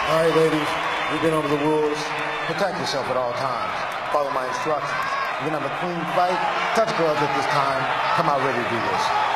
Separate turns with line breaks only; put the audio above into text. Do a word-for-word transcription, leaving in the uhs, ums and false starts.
All right, ladies, we've been over the rules. Protect yourself at all times. Follow my instructions. You're gonna have a clean fight. Touch gloves at this time. Come out ready to do this.